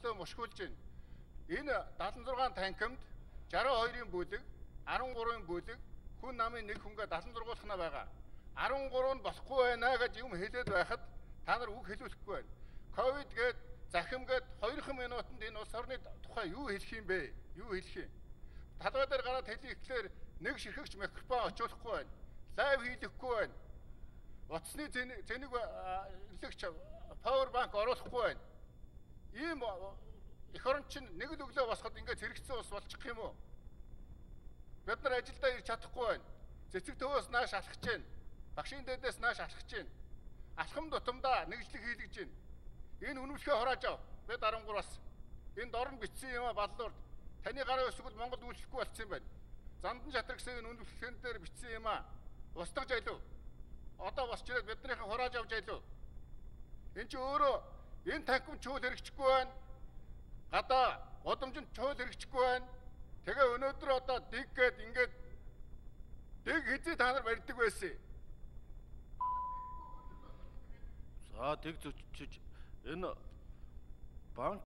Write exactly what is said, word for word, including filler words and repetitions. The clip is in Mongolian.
төлөө мушгуулж байна. Энэ даатан зургаан танкимд жаруу хоёрын бүлэг, арван гурван бүлэг, хүн намын нэг хүнгээ даатан зургуулахна байгаа. арван гурав нь болохгүй байна гэж юм хэлээд байхад та нар үг хэлүүлэхгүй байна. Ковид гээд захим гээд хоёрхан минутанд энэ улс орны тухай юу хэлэх юм бэ? Юу хэлэх юм? Талбай дээр гараад хэлэх гэхээр нэг ширхэгч микрофон очуулахгүй байна. Лайв хийлэхгүй байна. Утасны зэнийг илэгч пауэр банк оруулахгүй байна. Ийм эх орон чинь нэг л өглөө босоход ингээд зэрэгцсэн ус болчих юм уу? Бид нар ажилдаа ирж чадахгүй байна. Цэцэг төвөөс нааш алхаж байна. Багшийн дэдээс нааш алхаж байна. Алхам тутамдаа нэгжлэг хийлгэж байна. Энэ үнэмшгээ хурааж ав. Бид арван гураас энэ дорн бичсэн юм а баллуур таны гарын өсгөл Монгол үйлчлэхгүй болцсон юм байна. Зандан шатар гэсэн энэ үнэмшгэн дээр бичсэн юм а. Устгаж айлуу. Одоо босч ирээд биднийхэн хурааж авч айлуу. Энд чи өөрөө энэ танким чуул хэрэгжихгүй байна. Гадаа годомжинд чуул хэрэгжихгүй байна. Тэгээ өнөөдөр одоо дэг гээд ингээд дэг хэзээ та нар барьдаг байсан. За дэг зөчиж энэ банк